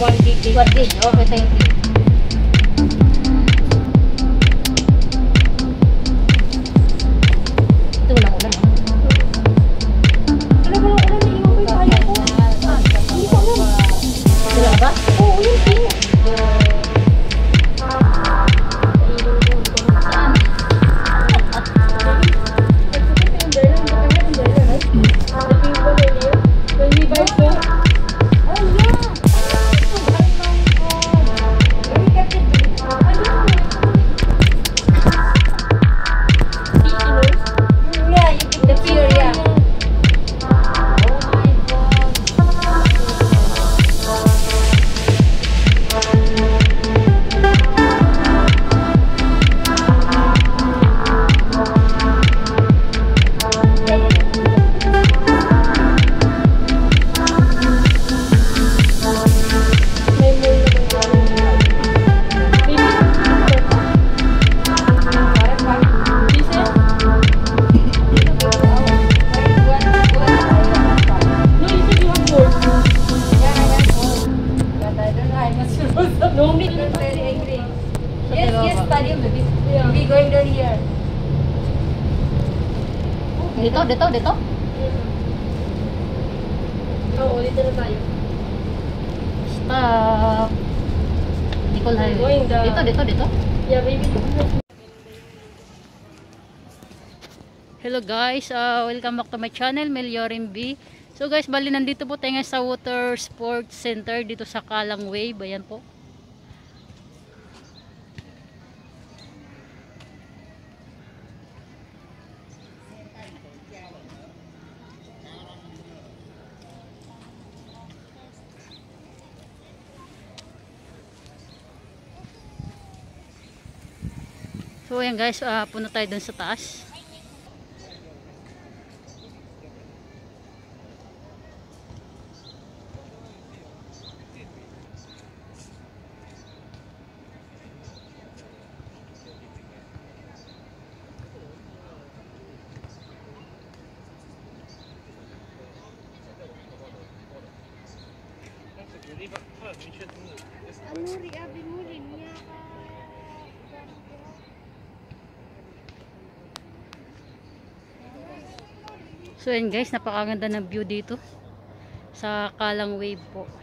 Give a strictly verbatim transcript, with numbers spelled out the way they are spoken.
one gig. one gig. Okay, thank you. Ito walang ulan, ha? Ano ba lang ulan na iwan ko yung kaya ko? Hindi ko alam. Wala ba? Oo, yun, pink. Dito, dito, dito. Oo, dito na tayo. Stop. Nicole Highway. Dito, dito, dito. Yeah, baby. Hello guys, uh, welcome back to my channel, Meliorim B. So guys, bali nandito po tayo sa Water Sports Center dito sa Kalang Wave. Ayan po. So ayan guys, uh, punta tayo dun sa taas. So ayan guys, napakaganda ng view dito sa Kalang Wave po.